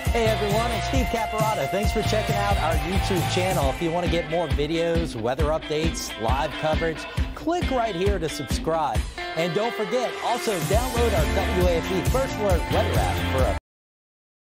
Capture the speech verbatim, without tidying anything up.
Hey everyone, it's Steve Caparotta. Thanks for checking out our YouTube channel. If you want to get more videos, weather updates, live coverage, click right here to subscribe. And don't forget, also download our W A F B First Alert Weather app for a